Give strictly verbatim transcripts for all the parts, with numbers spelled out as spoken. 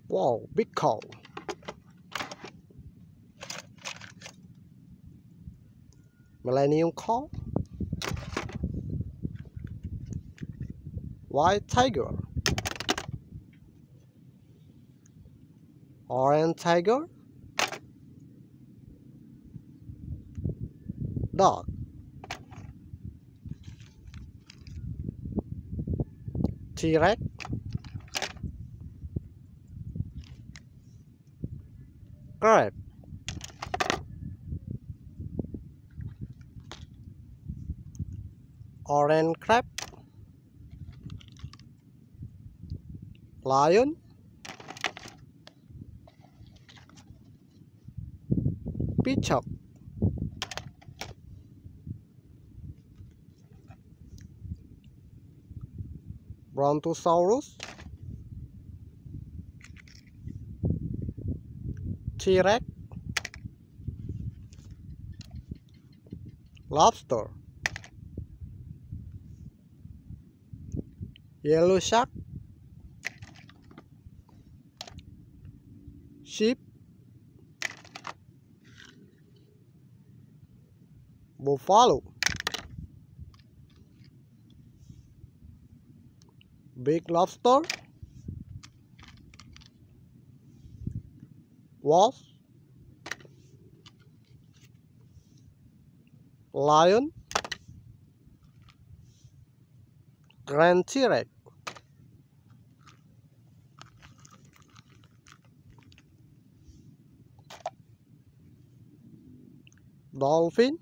Wow, big cow. Millennium cow. White tiger. Orange tiger. Dog. T-Rex. Crab. Orange crab. Lion. Peacock. Brontosaurus. T-Rex. Lobster. Yellow shark. Sheep. Buffalo. Big lobster. Wolf. Lion. Grand T-Rex. Dolphin.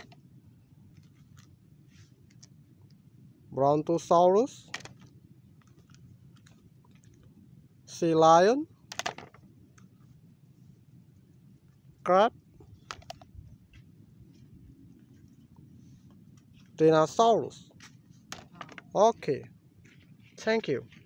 Brontosaurus. Sea lion. Crab. Dinosaurus. Okay, thank you.